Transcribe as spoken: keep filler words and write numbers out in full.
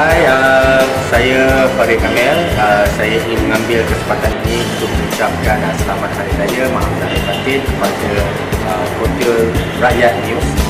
Hai, uh, saya Farid Kamil. Uh, saya ingin mengambil kesempatan ini untuk mengucapkan uh, selamat hari raya, maaf lahir batin kepada uh, Kota Rakyat News.